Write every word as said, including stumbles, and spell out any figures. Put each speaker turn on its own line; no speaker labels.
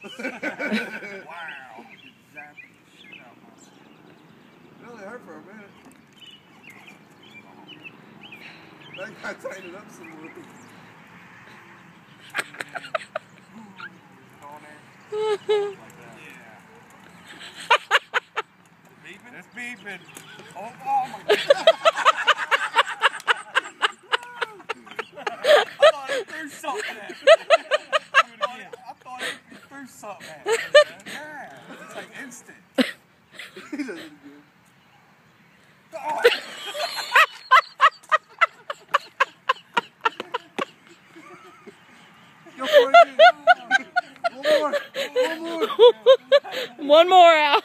Wow. Exactly. Shit out my shit.
It only hurt for a minute. That guy tightened it up some more.
It's beeping. Oh, oh my God. I thought it threw something at me. I thought it threw something at me. Yeah, it's like instant.
He does it again.
Oh.
Go for it again. One more. One more.
One more out.